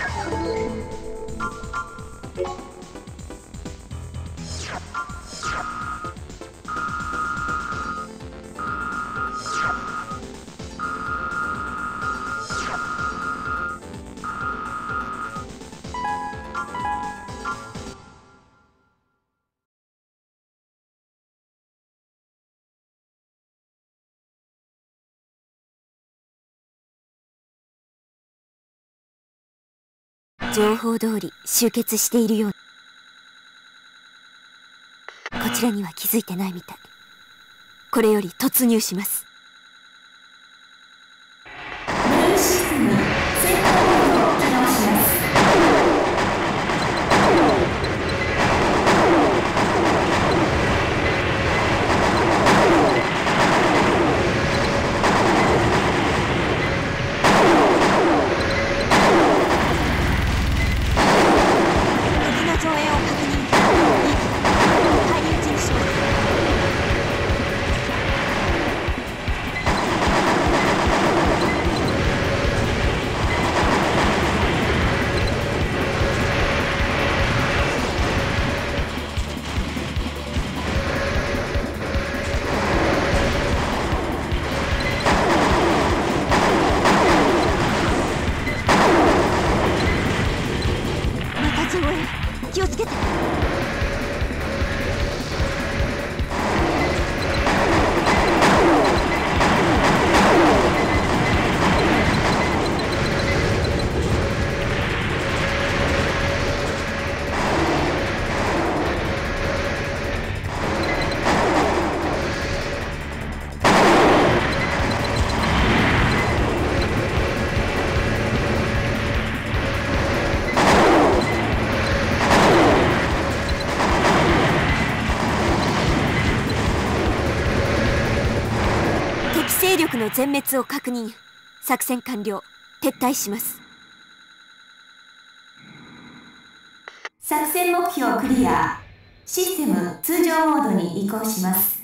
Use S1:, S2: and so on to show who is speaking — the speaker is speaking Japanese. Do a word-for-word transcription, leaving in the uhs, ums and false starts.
S1: 情報通り集結しているよう。こちらには気づいてないみたい。これより突入します。
S2: メインシステム戦闘モードを起動します。
S1: 気をつけて。勢力の全滅を確認。作戦完了。撤退します。
S2: 作戦目標クリア。システム通常モードに移行します。